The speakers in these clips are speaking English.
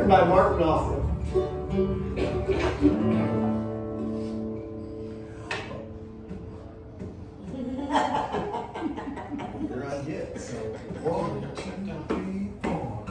By Mark Knopfler. Here I get. So 1, 2, 3, 4.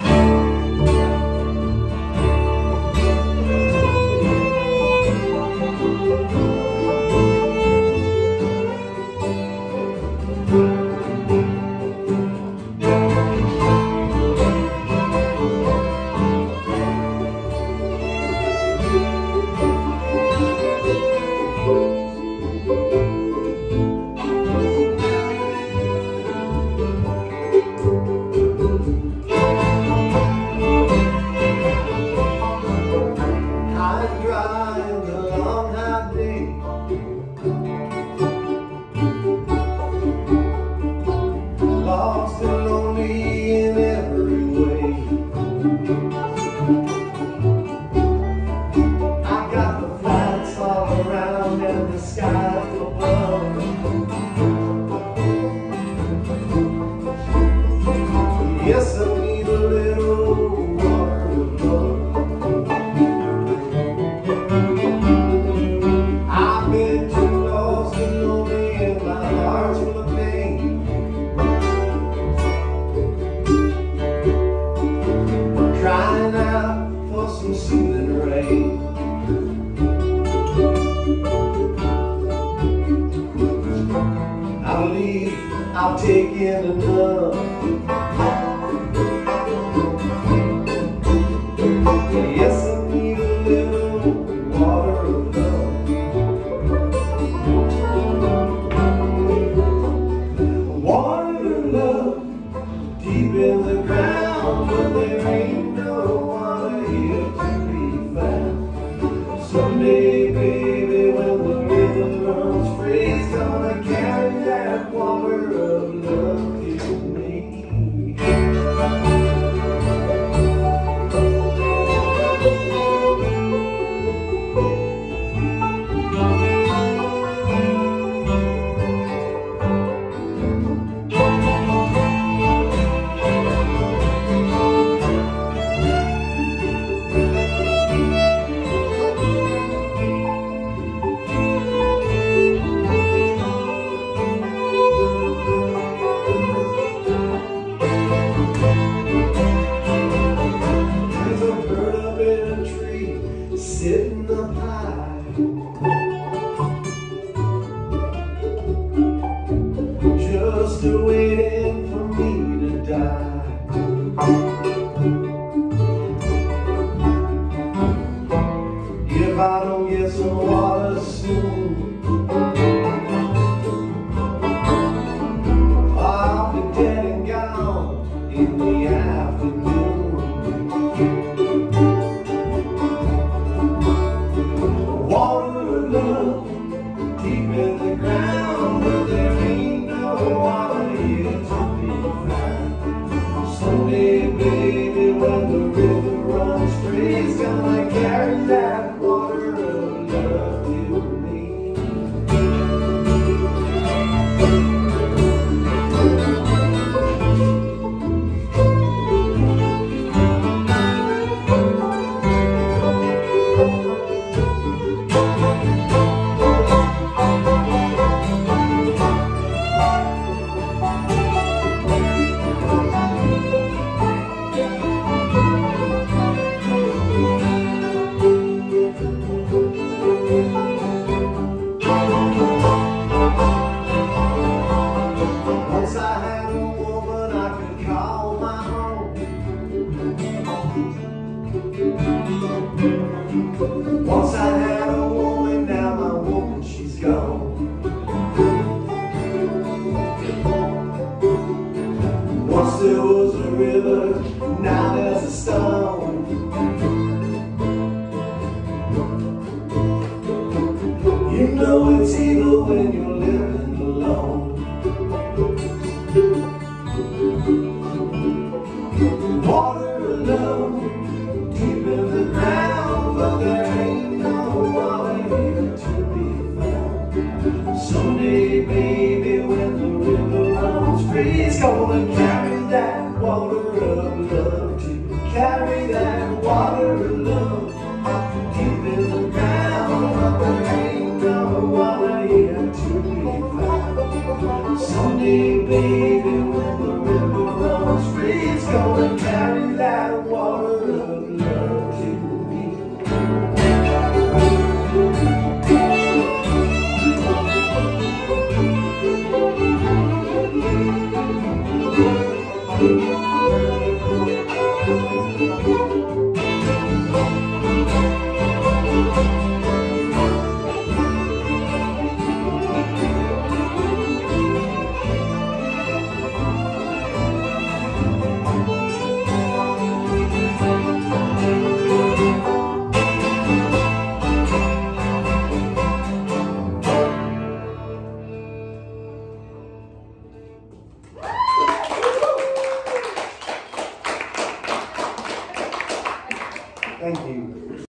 Yes, I need a little water of love. I've been too lost and lonely and my heart's full of pain. Crying out for some soothing rain. I'll leave, I'll take in enough. Yes, I need a little water of love. Water of love, deep in the ground, but there ain't no water here to be found. Someday, baby, when the river runs free, it's gonna carry that water of love to me. Sitting up high, just waiting for me to die. If I don't get some water soon, I'll be dead and gone in the afternoon. Water of love, deep in the ground, but there ain't no water here to be found. Someday, baby, when the river runs free, it's gonna carry that water of love to me. Once I had a woman I could call my own. Once I had a woman, now my woman, she's gone. Once there was a river, now there's a stone. You know it's evil when you're living alone. Water of love, deep in the ground, but there ain't no water here to be found. Someday, baby, when the river runs free, it's gonna carry that water of love to carry that water baby, when the river runs free, it's gonna carry that water of love to me. Thank you.